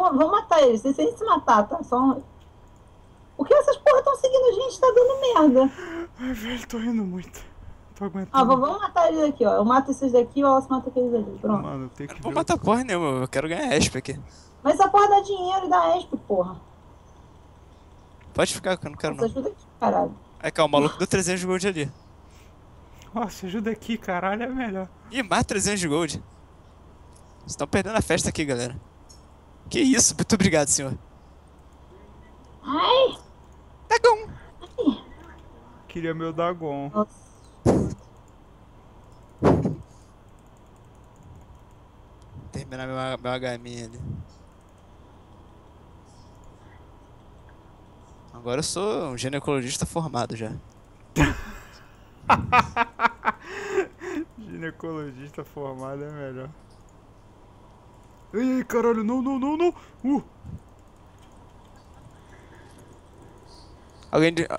vamos matar eles, sem se matar, tá? Por que essas porra estão seguindo a gente? Tá dando merda. Ai, velho, tô rindo muito. Tô Ah, aguentando. vamos matar eles aqui, ó. Eu mato esses daqui e o Alce mata aqueles ali. Pronto. Mano, tem que Não vou ver. matar porra nenhuma, eu quero ganhar ESP aqui. Mas essa porra dá dinheiro e dá ESP, porra. Pode ficar, que eu não quero Nossa, não. ajuda aqui, caralho. É que o maluco deu 300 de gold ali. Nossa, ajuda aqui, caralho, é melhor. Ih, mais 300 de gold. Vocês estão perdendo a festa aqui, galera. Que isso? Muito obrigado, senhor. Ai! Dragão! Queria meu Dagon. Nossa. Terminar meu HM ali. Agora eu sou um ginecologista formado já. Ginecologista formado é melhor. Ei, caralho, não, não, não, não! Alguém de...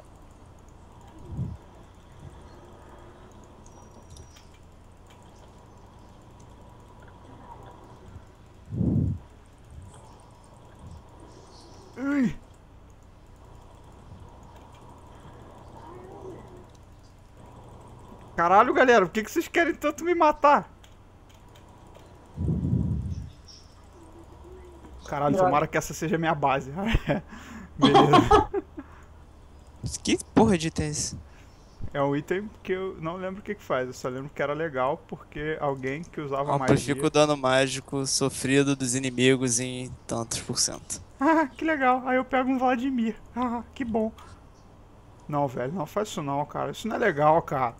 Ai! Caralho, galera, por que vocês querem tanto me matar? Caralho, Droga. tomara que essa seja a minha base. Beleza. Que porra de item é esse? É um item que eu não lembro o que que faz, eu só lembro que era legal porque alguém que usava Amplifica magia... o dano mágico sofrido dos inimigos em tantos por cento. Ah, que legal. Aí eu pego um Vladimir. Ah, que bom. Não, velho, não faz isso não, cara. Isso não é legal, cara.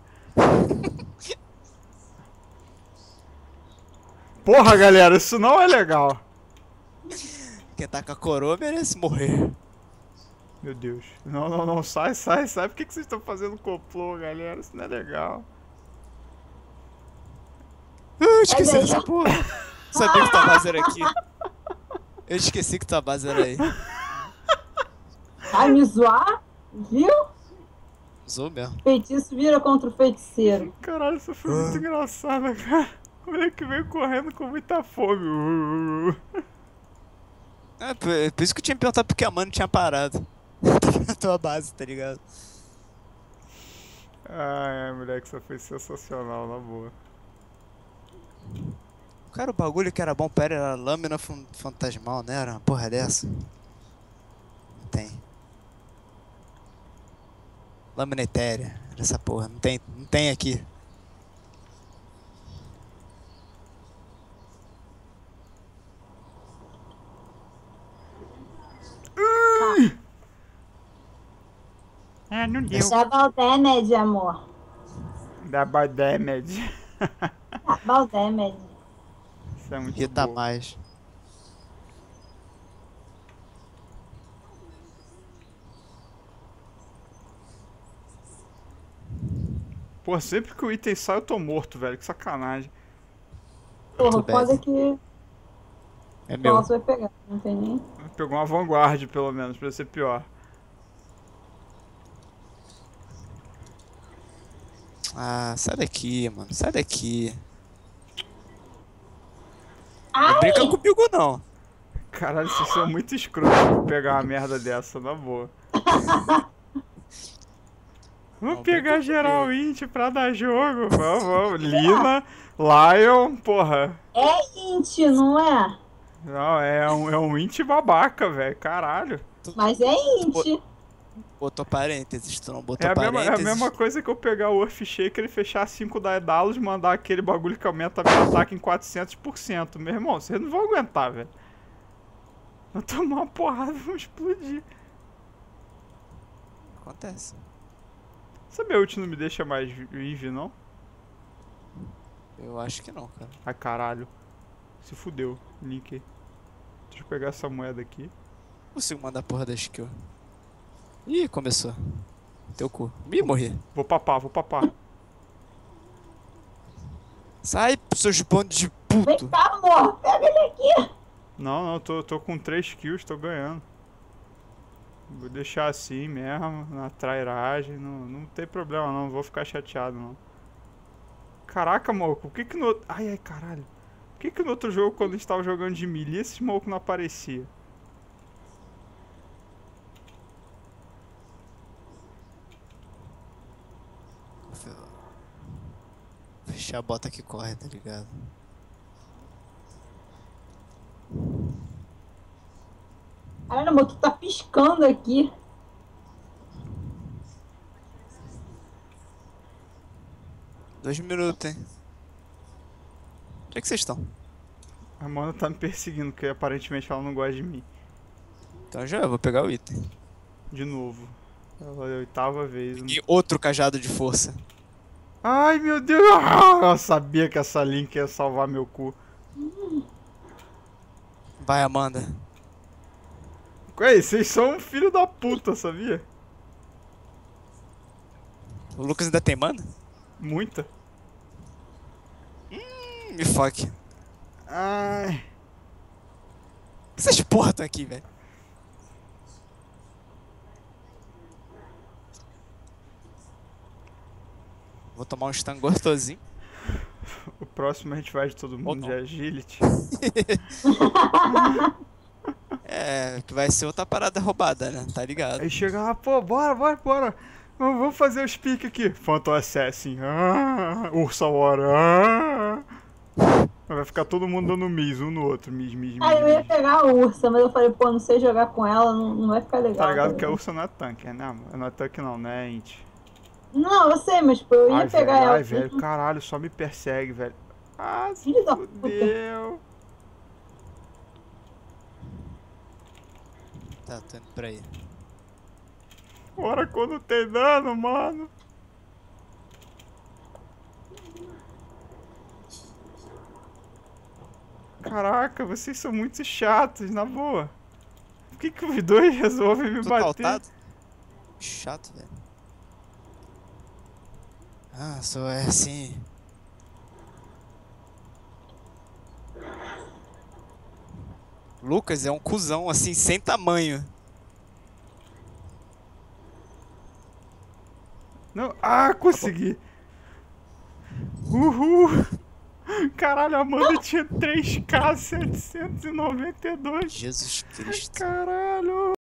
Porra, galera, isso não é legal. Quem tá com a coroa merece morrer. Meu Deus. Não, não, não. Sai, sai, sai. Por que vocês estão fazendo complô, galera? Isso não é legal. Esqueci Olha aí. dessa porra. Sabia que tua base era aqui. Eu esqueci que tua base era aí. Vai me zoar? Viu? Usou mesmo. Feitiço vira contra o feiticeiro. Caralho, isso foi muito engraçado, cara. O moleque veio correndo com muita fome. É, por isso que eu tinha perguntado porque a mano tinha parado. Tava na tua base, tá ligado? Ai, moleque, isso foi sensacional, na boa. Cara, o bagulho que era bom pra ele era lâmina fantasmal, né? Era uma porra dessa. Não tem. Lâmina etérea. Era essa porra. Não tem aqui. É, não deu. Dá Baldemed, amor. Dá bad damage. Dá Baldemed. Isso é muito Irrita bom. mais. Pô, sempre que o item sai eu tô morto, velho. Que sacanagem. Porra, Muito foda bad. que É o meu. nosso vai pegar. Não tem nem. Pegou uma vanguarda, pelo menos, pra ser pior. Ah, sai daqui, mano. Sai daqui. Não Ai! brinca comigo, não. Caralho, vocês são muito escrotos pra pegar uma merda dessa, na boa. Vamos Não, pegar brinca geral int pra dar jogo. Vamos, vamos. Lina, Lion, porra. É int, não é? Não, é um int babaca, velho. Caralho. Mas é int. Botou parênteses, tu não botou É a parênteses. mesma coisa que eu pegar o Earth Shaker e fechar 5 Daedalus e mandar aquele bagulho que aumenta meu ataque em 400%. Meu irmão, vocês não vão aguentar, velho. Vão tomar uma porrada e vão explodir. Acontece. Essa minha ult não me deixa mais vive, não? Eu acho que não, cara. Ai, caralho. Se fudeu. Link. Deixa eu pegar essa moeda aqui. Consigo mandar a porra da skill. Ih, começou. Teu cu. Ih, morri. Vou papar, vou papar. Sai, seus bandos de Vem puto. cá, amor. Pega ele aqui. Não, não, tô com 3 kills, tô ganhando. Vou deixar assim mesmo, na trairagem. Não tem problema não, vou ficar chateado não. Caraca, maluco, por que que no... Ai, ai, caralho. Por que que no outro jogo, quando a gente tava jogando de melee, esse maluco não aparecia? Fechar a bota que corre, tá ligado? Caralho, amor, tu tá piscando aqui. Dois minutos, hein? Onde é que vocês estão? A Mona tá me perseguindo, porque aparentemente ela não gosta de mim. Então já, eu vou pegar o item. De novo. Ela é a 8ª vez. E outro cajado de força. Ai, meu Deus! Ah, eu sabia que essa Link ia salvar meu cu. Vai, Amanda. Ué, vocês são um filho da puta, sabia? O Lucas ainda tem mana? Muita. Me foque. Ai. Por que essas porra estão aqui, velho? Vou tomar um stun gostosinho. O próximo a gente vai de todo mundo não. de agility. É, que vai ser outra parada roubada, né? Tá ligado? Aí chega lá, pô, bora. Vamos fazer os piques aqui. Phantom Assassin. Ursa Hora. Vai ficar todo mundo dando miss um no outro. Miss. Ah, eu ia pegar a Ursa, mas eu falei, pô, não sei jogar com ela, não vai ficar legal. Tá ligado tá que a Ursa não é tanque, né, amor? Não é tanque não, né, int? Não, eu sei, mas tipo, eu ia pegar ela. Ai, velho, caralho, só me persegue, velho. Ah, se Filho da puta. fudeu. Tá, tô indo pra aí. Bora quando tem dano, mano. Caraca, vocês são muito chatos, na boa. Por que os dois resolvem me Tudo bater? altado? Chato, velho. Ah, sou assim. Lucas é um cuzão, assim, sem tamanho. Não, consegui. Uhul. Caralho, a Amanda tinha 3K 792. Jesus Cristo. Caralho.